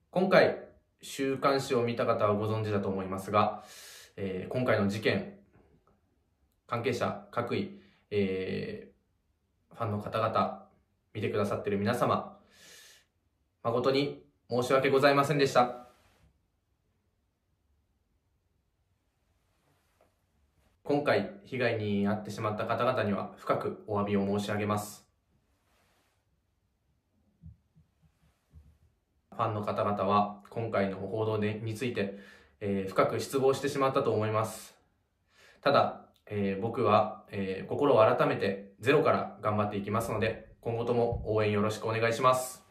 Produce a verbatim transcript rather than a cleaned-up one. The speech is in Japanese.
今回、週刊誌を見た方はご存知だと思いますが、えー今回の事件、関係者、各位、えーファンの方々、見てくださっている皆様、誠に申し訳ございませんでした。今回、被害に遭ってしまった方々には深くお詫びを申し上げます。ファンの方々は今回の報道でについて、えー深く失望してしまったと思います。ただ、えー僕は、えー心を改めてゼロから頑張っていきますので、今後とも応援よろしくお願いします。